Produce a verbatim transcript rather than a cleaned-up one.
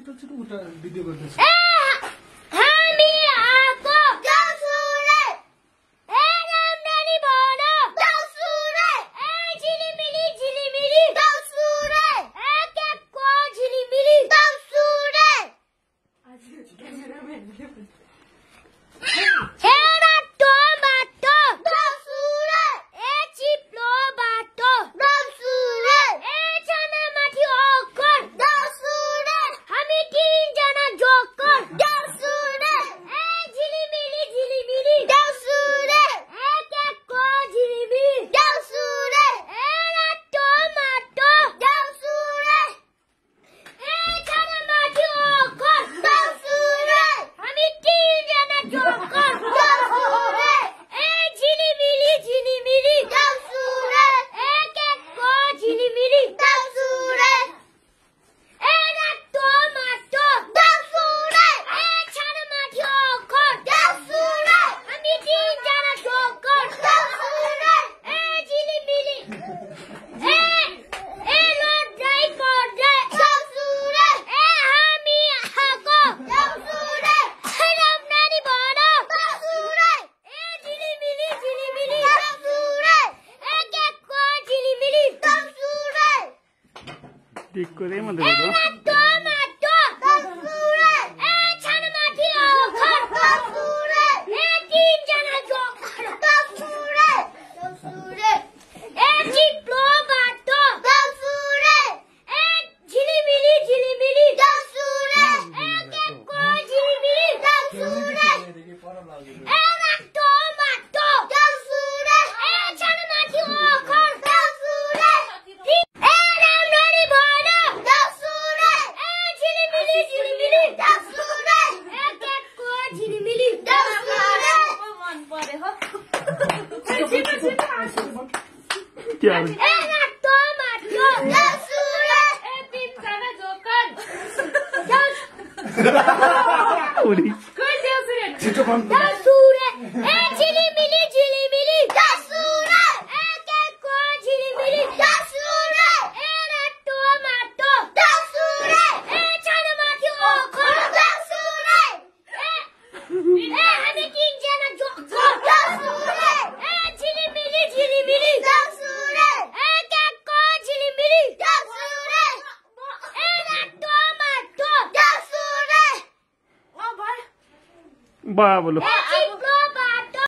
छिटो छिटो उठा भिडियो गर्दैछ हामी आको देउसुरे ए रामधनी भन देउसुरे ए झिलिमिली झिलिमिली देउसुरे ए केको झिलिमिली देउसुरे ए रातो बाटो देउसुरे ए चिप्लो बाटो देउसुरे ए छानामाथि ओकर देउसुरे हामी तीनजना जोकर देउसुरे ए झिलिमिली झिलिमिली देउसुरे ए केको झिलिमिली देउसुरे ए रातो माटो देउसुरे ए छानामाथि ओकर देउसुरे हामी तीनजना जोकर देउसुरे ए झिलिमिली झिलिमिली देउसुरे ए केको झिलिमिली देउसुरे ए रातो माटो देउसुरे ए छानामाथि ओकर देउसुरे हामी तीनजना जोकर देउसुरे ए झिलिमिली ए ए लड्दै पर्दै देउसुरे ए हामी आको देउसुरे ए रामधनी भन देउसुरे ए झिलिमिली झिलिमिली देउसुरे ए केको झिलिमिली देउसुरे टिकको रे म ए रातो माटो देउसुरे ए छानामाथि ओखर देउसुरे ए तीनजना जोकर देउसुरे देउसुरे ए चिप्लो बाटो देउसुरे ए झिलिमिली झिलिमिली देउसुरे ए केको झिलिमिली देउसुरे ए रातो माटो देउसुरे ए छानामाथि ओखर देउसुरे ए रामधनी भन देउसुरे ए झिलिमिली झिलिमिली देउसुरे ए केको झिलिमिली देउसुरे मन परे हो छिटो छिटो क्या ए रातो माटो देउसुरे ए तीनजना जोकर उडी कोही देउसुरे छिटो बन्द देउसुरे ए झिलिमिली झिलिमिली देउसुरे ए केको झिलिमिली देउसुरे ए रातो माटो देउसुरे ए छानामाथि ओखर देउसुरे ए ए हामी तीनजना जोकर देउसुरे ए झिलिमिली झिलिमिली देउसुरे ए केको झिलिमिली देउसुरे ए रातो माटो देउसुरे बा बोलो ए